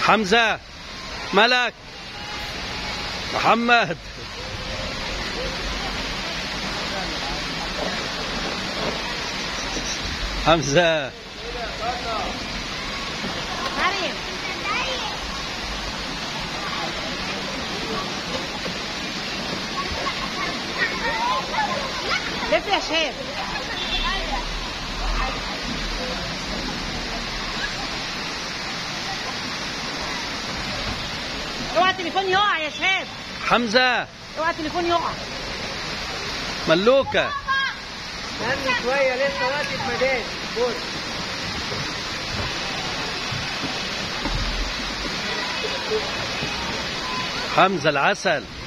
حمزة، ملك، محمد، حمزة، مريم، لف يا شهاب. اوعى التليفون يقع يا شهاب. حمزة، اوعى التليفون يقع. ملوكة، استنى شوية لسه واقف مداد. بص حمزة العسل.